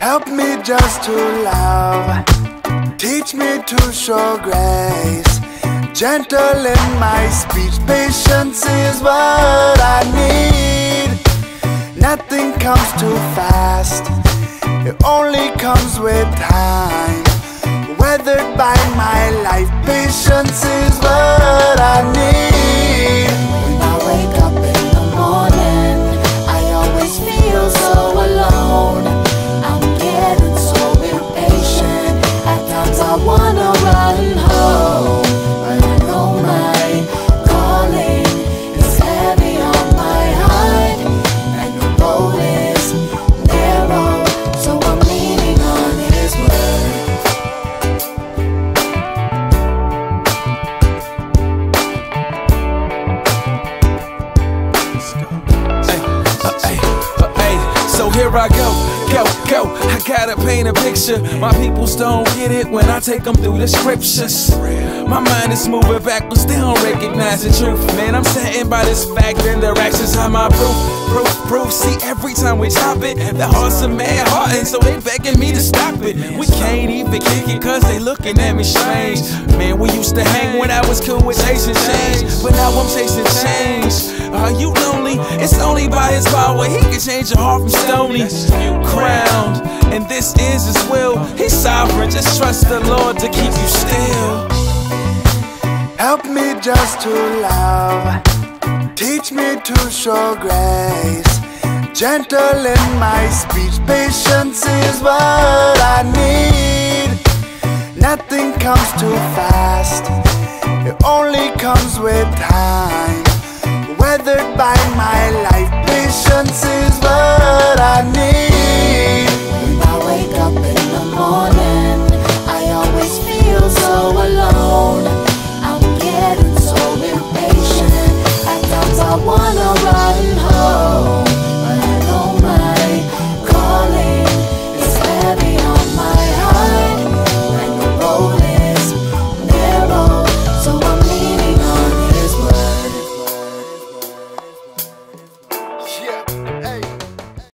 Help me just to love, teach me to show grace. Gentle in my speech, patience is what I need. Nothing comes too fast, it only comes with time. Weathered by my life, patience is what I need. When I wake up in the morning, I always feel so alone. I'm getting so impatient, at times I wanna run home. But I know my calling is heavy on my heart, and the road is narrow, so I'm leaning on His word. So here I go. I gotta paint a picture. My peoples don't get it when I take them through the scriptures. My mind is moving backwards, they don't recognize the truth. Man, I'm saddened by this fact, and their actions are my proof. See, every time we top it, the hearts are mad hearted, so they begging me to stop it. We can't even kick it, cause they looking at me strange. Man, we used to hang when I was cool with chasing change, but now I'm chasing change. Are you lonely? It's only by His power He can change your heart from stony. Crowned, and this is His will. He's sovereign, just trust the Lord to keep you still. Help me just to love, teach me to show grace. Gentle in my speech, patience is what I need. Nothing comes too fast, it only comes with time. Weathered by my life, patience is what I need.